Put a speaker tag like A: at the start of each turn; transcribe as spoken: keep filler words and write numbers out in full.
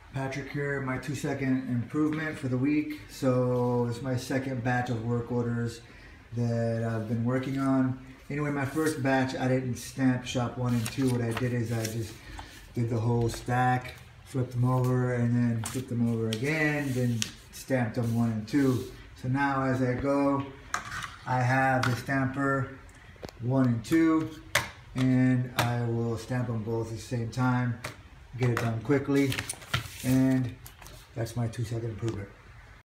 A: Patrick here, my two second improvement for the week. So it's my second batch of work orders that I've been working on. Anyway, my first batch, I didn't stamp shop one and two. What I did is I just did the whole stack, flipped them over, and then flipped them over again, then stamped them one and two. So now as I go, I have the stamper one and two, and I will stamp them both at the same time, get it done quickly, and that's my two second improvement.